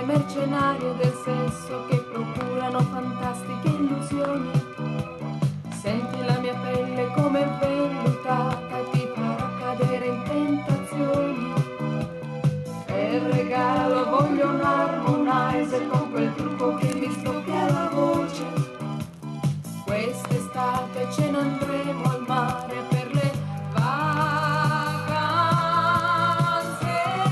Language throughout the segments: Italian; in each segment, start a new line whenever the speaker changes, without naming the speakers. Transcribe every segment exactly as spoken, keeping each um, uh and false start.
mercenarie del sesso che procurano fantastiche illusioni. Senti la mia pelle come è vellutata e ti farà cadere in tentazioni. Per regalo voglio un harmonizer con quel trucco che mi sdoppia la voce. Quest'estate ce ne andremo al mare per le vacanze.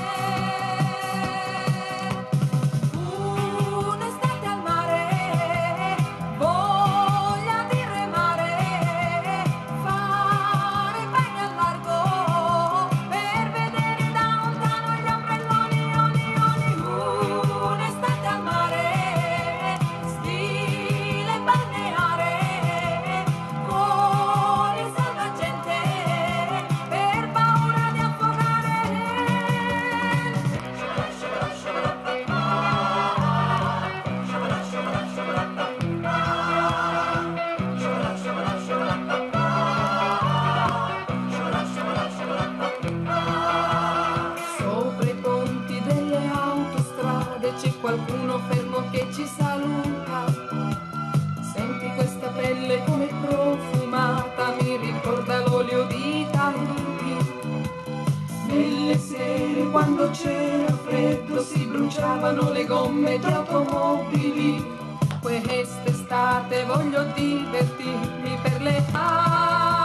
Un'estate al mare, voglia di remare, fare il bagno al largo per vedere da lontano gli ombrelloni, oni, oni. Un'estate al mare, stile balneare, con il salvagente per paura di affogare. Sopra i ponti delle autostrade c'è qualcuno fermo che ci saluta. Senti questa pelle come profumata, mi ricorda l'olio di Tahiti. Nelle sere quando c'era freddo si bruciavano le gomme di automobili. Quest'estate voglio divertirmi per le